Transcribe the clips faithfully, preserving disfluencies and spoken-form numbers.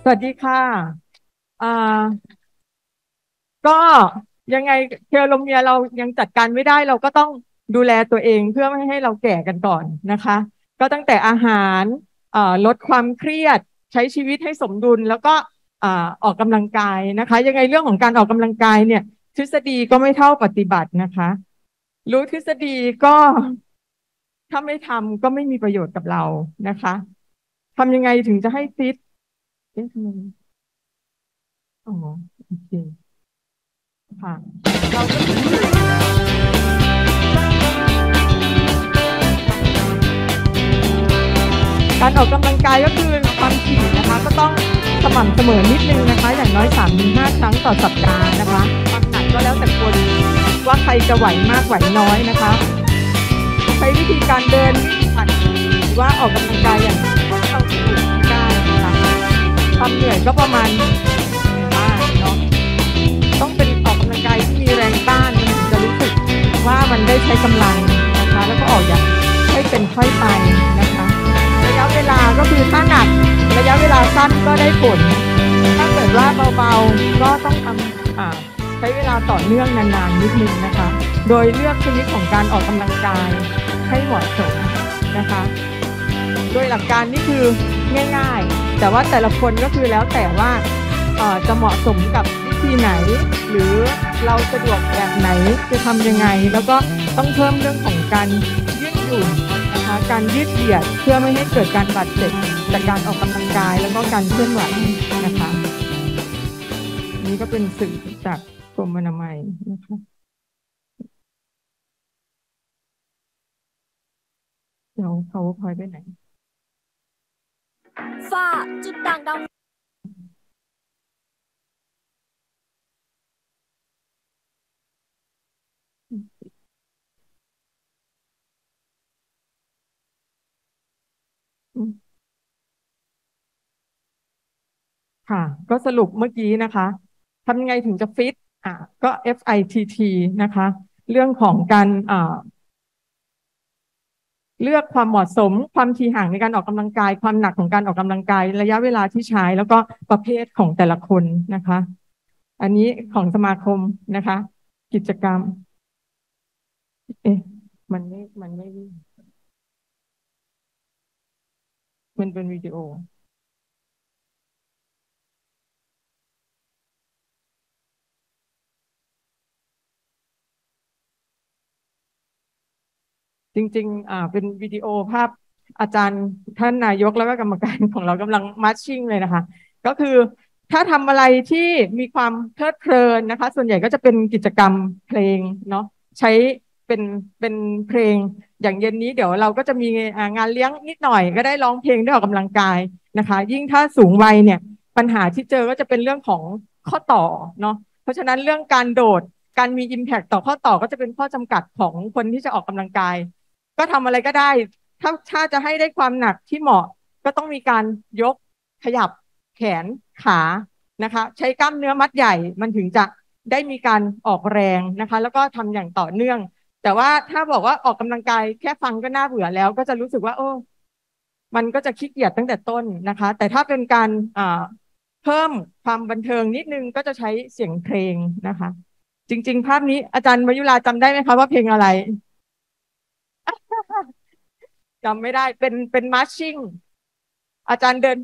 สวัสดีค่ะอ่าก็ยังไงเทโลเมียร์เรายังจัดการไม่ได้เราก็ต้องดูแลตัวเองเพื่อไม่ให้เราแก่กันก่อนนะคะก็ตั้งแต่อาหารเอ่อลดความเครียดใช้ชีวิตให้สมดุลแล้วก็อ่าออกกำลังกายนะคะยังไงเรื่องของการออกกำลังกายเนี่ยทฤษฎีก็ไม่เท่าปฏิบัตินะคะรู้ทฤษฎีก็ถ้าไม่ทำก็ไม่มีประโยชน์กับเรานะคะทำยังไงถึงจะให้ฟิตเอ๊ะทำไมอ๋อโอเค ค่ะเราก็การออกกำลังกายก็คือความถี่นะคะก็ต้องสม่ำเสมอนิดนึงนะคะอย่างน้อยสามถึงห้าครั้งต่อสัปดาห์นะคะความหนักก็แล้วแต่คนว่าใครจะไหวมากไหวน้อยนะคะใช้วิธีการเดินปั่นหรือว่าออกกำลังกายอย่างเราที่ได้นะคะความเหนื่อยก็ประมาณบ้างเนาะต้องเป็นออกกำลังกายที่มีแรงต้านมันถึงจะรู้สึกว่ามันได้ใช้กำลังนะคะแล้วก็ออกอย่างให้เป็นค่อยไปนะคะระยะเวลาก็คือถ้าหนักระยะเวลาสั้นก็ได้ผลถ้าเกิดว่าเบาๆก็ต้องทำใช้เวลาต่อเนื่องนานๆนิดนึงนะคะโดยเลือกชนิดของการออกกำลังกายให้เหมาะสมนะคะโดยหลักการนี่คือง่ายๆแต่ว่าแต่ละคนก็คือแล้วแต่ว่าจะเหมาะสมกับวิธีไหนหรือเราสะดวกแบบไหนจะทำยังไงแล้วก็ต้องเพิ่มเรื่องของการยืดหยุ่นนะคะการยืดเหยียดเพื่อไม่ให้เกิดการบาดเจ็บจากการออกกำลังกายแล้วก็การเคลื่อนไหวนะคะนี่ก็เป็นสื่อจากกรมอนามัยนะคะเดี๋ยวเขาพอยไปไหนฝ้าจุดด่างดำค่ะก็สรุปเมื่อกี้นะคะทำยังไงถึงจะฟิตอ่ะก็ เอฟ ไอ ที ที นะคะเรื่องของการอ่าเลือกความเหมาะสมความถี่ห่างในการออกกำลังกายความหนักของการออกกำลังกายระยะเวลาที่ใช้แล้วก็ประเภทของแต่ละคนนะคะอันนี้ของสมาคมนะคะกิจกรรมเอ๊ะมันไม่มันไม่มันเป็นวิดีโอจริงๆอ่าเป็นวิดีโอภาพอาจารย์ท่านนายกแล้วก็กรรมการของเรากำลังมาร์ชชิ่งเลยนะคะก็คือถ้าทำอะไรที่มีความเพลิดเพลินนะคะส่วนใหญ่ก็จะเป็นกิจกรรมเพลงเนาะใช้เป็นเป็นเพลงอย่างเย็นนี้เดี๋ยวเราก็จะมีงานเลี้ยงนิดหน่อยก็ได้ร้องเพลงได้ออกกำลังกายนะคะยิ่งถ้าสูงวัยเนี่ยปัญหาที่เจอก็จะเป็นเรื่องของข้อต่อเนาะเพราะฉะนั้นเรื่องการโดดการมี impact ต่อข้อต่อก็จะเป็นข้อจำกัดของคนที่จะออกกำลังกายก็ทำอะไรก็ได้ถ้าถ้าจะให้ได้ความหนักที่เหมาะก็ต้องมีการยกขยับแขนขานะคะใช้กล้ามเนื้อมัดใหญ่มันถึงจะได้มีการออกแรงนะคะแล้วก็ทำอย่างต่อเนื่องแต่ว่าถ้าบอกว่าออกกำลังกายแค่ฟังก็น่าเบื่อแล้วก็จะรู้สึกว่าโอ้มันก็จะขี้เกียจตั้งแต่ต้นนะคะแต่ถ้าเป็นการเพิ่มความบันเทิงนิดนึงก็จะใช้เสียงเพลงนะคะจริงๆภาพนี้อาจารย์มายุราจำได้ไหมคะว่าเพลงอะไรจำไม่ได้เป็นเป็นมาร์ชชิ่งอาจารย์เดิน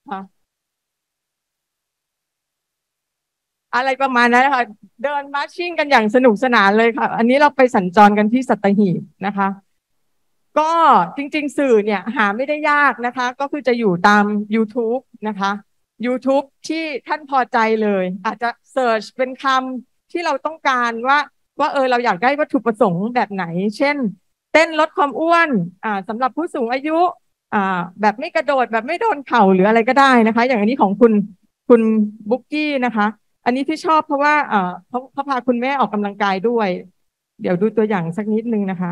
อะไรประมาณนั้นนะคะเดินมาร์ชชิ่งกันอย่างสนุกสนานเลยค่ะอันนี้เราไปสัญจรกันที่สัตหีบนะคะก็จริงๆสื่อเนี่ยหาไม่ได้ยากนะคะก็คือจะอยู่ตาม YouTube นะคะ YouTube ที่ท่านพอใจเลยอาจจะเสิร์ชเป็นคำที่เราต้องการว่าว่าเออเราอยากได้วัตถุประสงค์แบบไหนเช่นเต้นลดความอ้วนอ่าสำหรับผู้สูงอายุอ่าแบบไม่กระโดดแบบไม่โดนเข่าหรืออะไรก็ได้นะคะอย่างอันนี้ของคุณคุณบุ๊กกี้นะคะอันนี้ที่ชอบเพราะว่าเอ่อเขาเขาพาคุณแม่ออกกำลังกายด้วยเดี๋ยวดูตัวอย่างสักนิดนึงนะคะ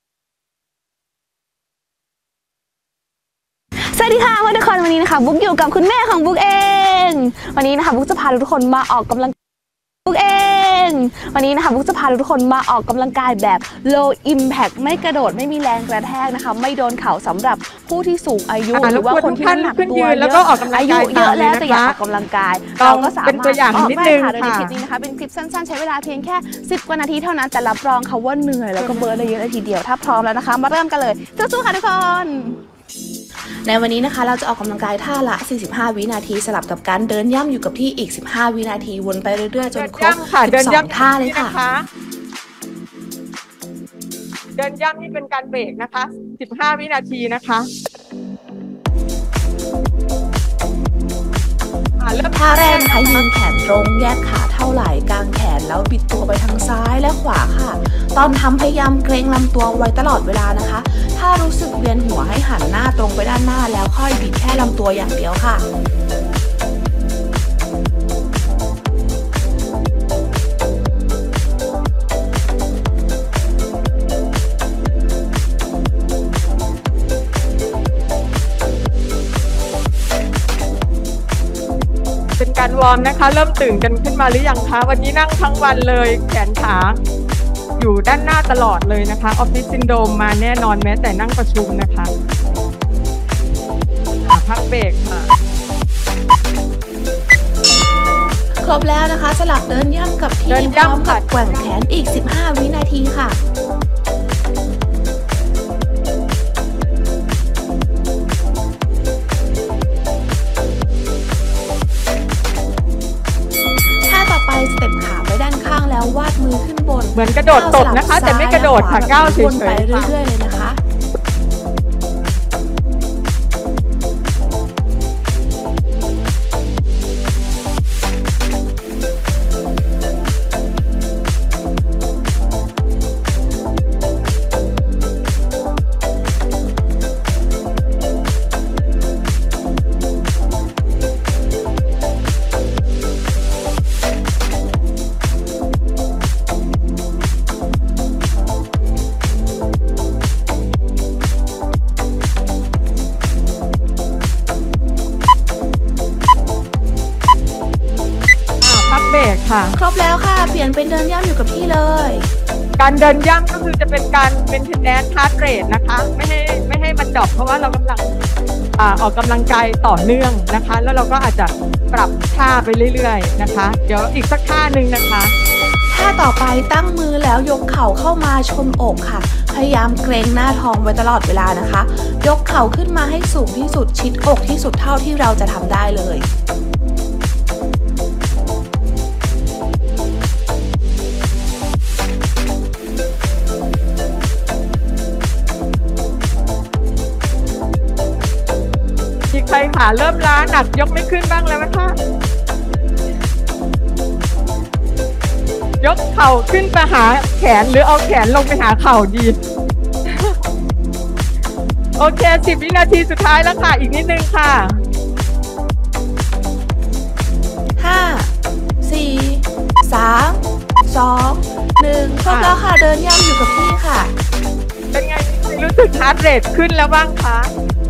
สวัสดีค่ะทุกคนวันนี้นะคะบุ๊กอยู่กับคุณแม่ของบุ๊กเองวันนี้นะคะบุ๊กจะพาทุกคนมาออกกำลังบุ๊กเองงวันนี้นะคะบุ๊กจะพาทุกคนมาออกกำลังกายแบบ low impact ไม่กระโดดไม่มีแรงกระแทกนะคะไม่โดนเข่าสำหรับผู้ที่สูงอายุหรือว่าคนที่น้ำหนักตัวเยอะอายุเยอะแล้วแต่อยากออกกำลังกายเราก็สามารถเป็นตัวอย่างนิดนึงค่ะโดยในคลิปนี้นะคะเป็นคลิปสั้นๆใช้เวลาเพียงแค่สิบกว่านาทีเท่านั้นแต่รับรองค่ะว่าเหนื่อยแล้วก็เบิร์นได้เยอะเลยทีเดียวถ้าพร้อมแล้วนะคะมาเริ่มกันเลยสู้ๆค่ะทุกคนในวันนี้นะคะเราจะออกกำลังกายท่าละสี่สิบห้าวินาทีสลับกับการเดินย่ำอยู่กับที่อีกสิบห้าวินาทีวนไปเรื่อยๆจนครบสิบสองท่าเลยค่ะเดินย่ำนี่เป็นการเบรกนะคะสิบห้าวินาทีนะคะท่าแรกนะคะยืนแขนตรงแยกขาเท่าไหร่กางแขนแล้วบิดตัวไปทางซ้ายและขวาค่ะตอนทำพยายามเกรงลำตัวไว้ตลอดเวลานะคะถ้ารู้สึกเวียนหัวให้หันหน้าตรงไปด้านหน้าแล้วค่อยบิดแค่ลำตัวอย่างเดียวค่ะเป็นการวอร์มนะคะเริ่มตื่นกันขึ้นมาหรือยังคะวันนี้นั่งทั้งวันเลยแขนขาอยู่ด้านหน้าตลอดเลยนะคะออฟฟิศซินโดรมมาแน่นอนแม้แต่นั่งประชุมนะคะพักเบรกค่ะครบแล้วนะคะสลับเดินย่ำกับที่พร้อมกับแกว่งแขนอีกสิบห้าวินาทีค่ะสเต็ปขาไปด้านข้างแล้ววาดมือขึ้นบนเหมือนกระโดดตบนะคะแต่ไม่กระโดดค่ะก้าวเฉยๆไปเรื่อยๆเลยนะคะครบแล้วค่ะเปลี่ยนเป็นเดินย่ำอยู่กับที่เลยการเดินย่ำก็คือจะเป็นการเป็นเทนแนนฮาร์ดเรทนะคะไม่ให้ไม่ให้มันดรอปเพราะว่าเรากำลังอ่าออกกำลังกายต่อเนื่องนะคะแล้วเราก็อาจจะปรับท่าไปเรื่อยๆนะคะเดี๋ยวอีกสักท่าหนึ่งนะคะท่าต่อไปตั้งมือแล้วยกเข่าเข้ามาชนอกค่ะพยายามเกรงหน้าท้องไว้ตลอดเวลานะคะยกเข่าขึ้นมาให้สูงที่สุดชิดอกที่สุดเท่าที่เราจะทำได้เลยใครขาเริ่มล้าหนักยกไม่ขึ้นบ้างแล้วนะคะยกเข่าขึ้นไปหาแขนหรือเอาแขนลงไปหาเข่าดี โอเคสิบวินาทีสุดท้ายแล้วค่ะอีกนิดนึงค่ะห้าสี่สามสองหนึ่งครบแล้วค่ะเดินย่ำอยู่กับที่ค่ะเป็นไงรู้สึกฮาร์ดเรทขึ้นแล้วบ้างคะ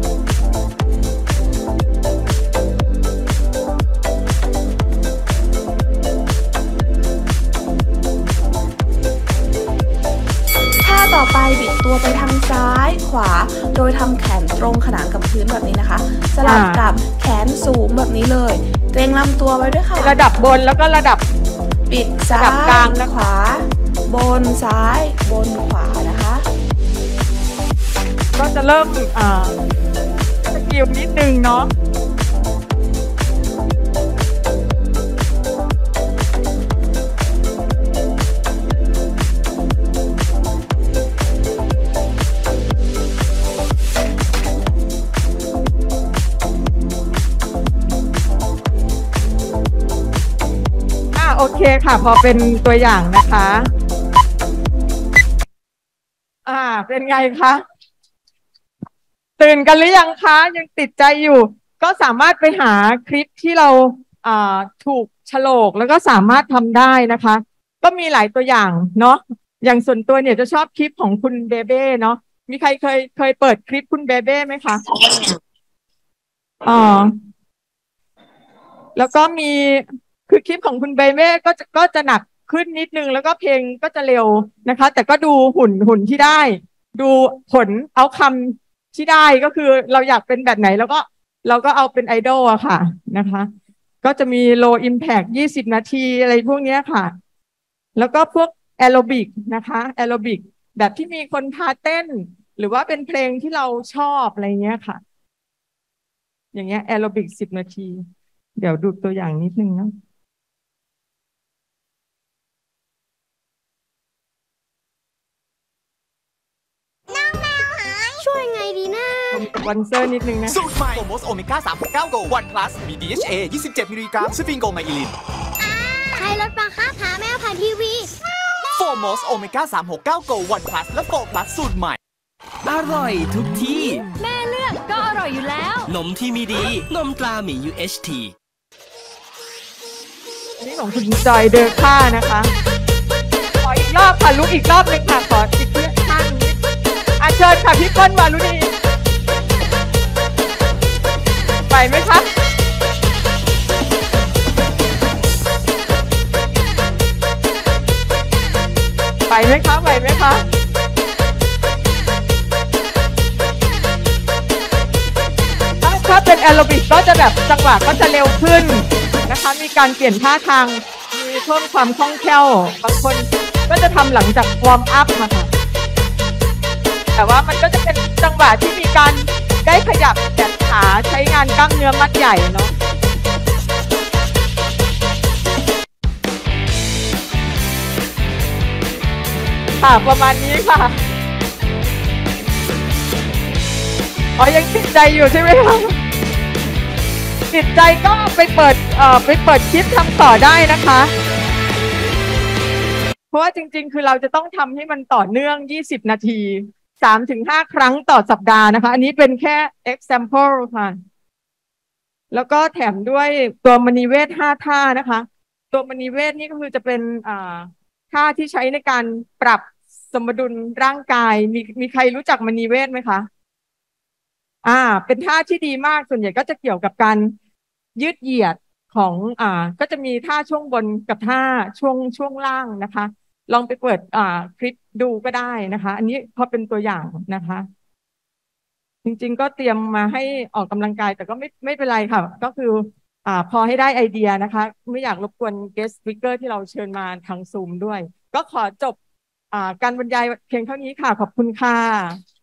ต่อไปบิดตัวไปทางซ้ายขวาโดยทำแขนตรงขนานกับพื้นแบบนี้นะคะสลับกับแขนสูงแบบนี้เลยเกรงลำตัวไว้ด้วยค่ะระดับบนแล้วก็ระดับบิดซ้ายกลางและขวาบนซ้ายบนขวานะคะก็จะเริ่มอ่าสกิลนิดนึงเนาะโอเคค่ะพอเป็นตัวอย่างนะคะอ่าเป็นไงคะตื่นกันหรือยังคะยังติดใจอยู่ก็สามารถไปหาคลิปที่เราอ่าถูกโฉลกแล้วก็สามารถทำได้นะคะก็มีหลายตัวอย่างเนาะอย่างส่วนตัวเนี่ยจะชอบคลิปของคุณเบเบ้เนาะมีใครเคยเคยเปิดคลิปคุณเบเบ้ไหมคะอ๋อแล้วก็มีคือคลิปของคุณเบเบ้ก็จะก็จะหนักขึ้นนิดนึงแล้วก็เพลงก็จะเร็วนะคะ แต่ก็ดูหุ่นหุ่นที่ได้ ดูผลเอาคำที่ได้ก็คือเราอยากเป็นแบบไหนแล้วก็เราก็เอาเป็นไอดอลอะค่ะนะคะ ก็จะมี low impact ยี่สิบนาทีอะไรพวกนี้ค่ะ แล้วก็พวกแอโรบิกนะคะแอโรบิกแบบที่มีคนพาเต้น หรือว่าเป็นเพลงที่เราชอบอะไรเงี้ยค่ะ อย่างเงี้ยแอโรบิกสิบนาที เดี๋ยวดูตัวอย่างนิดนึงนะช่วยไงดีนะสปอนเซอร์นิดนึงนะสูตรใหม่โฟมอสโอเมก้าสามหกเก้าโกวันพลัสมี ดี เอช เอ ยี่สิบเจ็ดมิลลิกรัมสฟิงโกไมอิลินใครลดราคาพาแมวผ่านทีวีโฟมอสโอเมก้าสามหกเก้าโกวันพลัสและโฟพลัสสูตรใหม่อร่อยทุกที่แม่เลือกก็อร่อยอยู่แล้วนมที่มีดี นมตราหมี ยู เอช ทีอันนี้ของคุณจอยเดอค่านะคะ ขออีกรอบค่ะลุกอีกรอบหนึ่งค่ะ ขออีกเพื่อข้างนิดอาเชิญค่ะพี่เปิ้ลวารุณีไปไหมคะไปไหมคะไปไหมคะถ้าถ้าเป็นแอโรบิกก็จะแบบจังหวะก็จะเร็วขึ้นนะคะ มีการเปลี่ยนท่าทาง มีเพิ่มความคล่องแคล่ว บางคนก็จะทำหลังจากวอร์มอัพมาค่ะ แต่ว่ามันก็จะเป็นจังหวะที่มีการได้ขยับแขนขาใช้งานกล้ามเนื้อมัดใหญ่เนาะค่ะประมาณนี้ค่ะ อ๋อยังติดใจอยู่ใช่ไหมคะติดใจก็ไปเปิดเอ่อไปเปิดคลิปทำต่อได้นะคะ เพราะว่าจริงๆคือเราจะต้องทำให้มันต่อเนื่องยี่สิบนาที สามถึงห้า ครั้งต่อสัปดาห์นะคะ อันนี้เป็นแค่ example ค่ะ แล้วก็แถมด้วยตัวมณีเวทห้าท่านะคะ ตัวมณีเวทนี่ก็คือจะเป็นอ่าท่าที่ใช้ในการปรับสมดุลร่างกาย มีมีใครรู้จักมณีเวทไหมคะ อ่า เป็นท่าที่ดีมาก ส่วนใหญ่ก็จะเกี่ยวกับการยืดเหยียดของอ่าก็จะมีท่าช่วงบนกับท่าช่วงช่วงล่างนะคะ ลองไปเปิดอ่าคลิปดูก็ได้นะคะ อันนี้พอเป็นตัวอย่างนะคะ จริงๆก็เตรียมมาให้ออกกำลังกายแต่ก็ไม่ไม่เป็นไรค่ะ ก็คืออ่าพอให้ได้ไอเดียนะคะ ไม่อยากรบกวน guest speaker ที่เราเชิญมาทางซูมด้วย ก็ขอจบอ่าการบรรยายเพียงเท่านี้ค่ะ ขอบคุณค่ะ